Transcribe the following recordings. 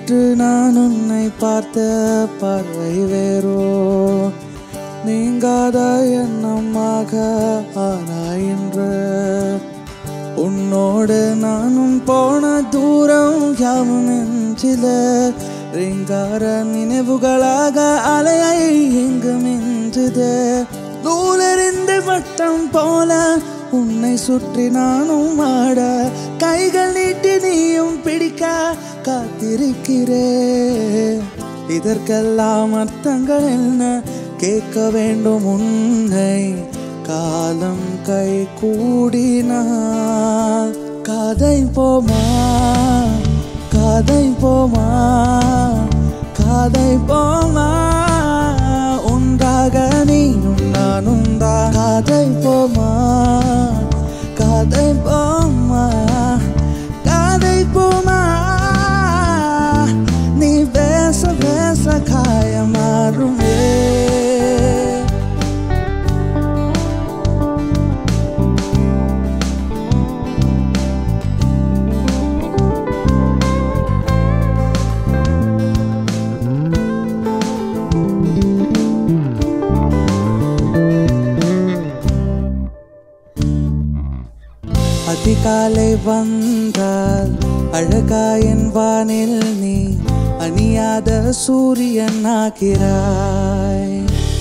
நேற்று நான் உன்னை பார்த்த பார்வை வேறோ நீங்காத எண்ணமாக ஆனாய் என்று உன்னோடு நானும் போன தூரம் யாவும் நெஞ்சில ரீங்கார நினைவுகளாக அலையை இங்கு மிஞ்சுது நூலறிந்து வட்டம் போல உன்னை சுற்றி நானும் ஆட கைகள் நீட்டி நீயும் பிடிக்க காத்திருக்கிறே இதற்கெல்லாம் அர்த்தங்கள் என்ன கேட்க வேண்டும் உன்னை காலம் கை கூடினால் கதைப்போமா கதைப்போமா கதைப்போமா ஒன்றாக நீயும் நானும் தான் கதைப்போமா கதைப்போமா கதைப்போமா நீ பேச பேச காயமாறுமே அதிகாலை வந்தால் அழகாயன் வானில் நீ அணியாத சூரியன் ஆகிறாய்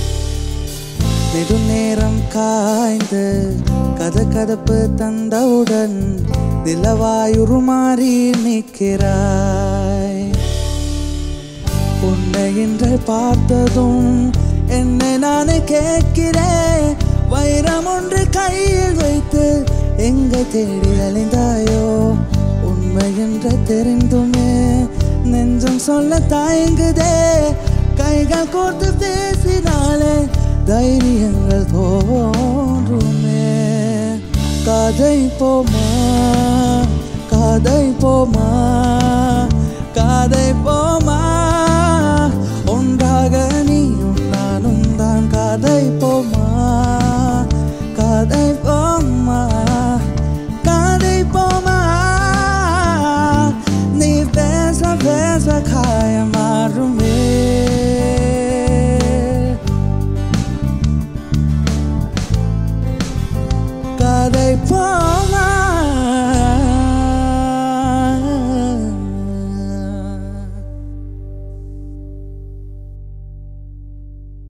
நெடுநேரம் காய்ந்து கதகதப்பு தந்தவுடன் நிலவாயுருமாறி நிற்கிறாய் உன்னை இன்று பார்த்ததும் என்னை நானே கேட்கிறேன் வைரம் ஒன்று கையில் வைத்து எங்க தேடி அலைந்தாயோ உண்மை என்று தெரிந்துமே நெஞ்சம் சொல்ல தயங்குதே கைகள் கோர்த்து பேசினாலே தைரியங்கள் தோன்றுமே கதைப்போமா கதைப்போமா கதைப்போமா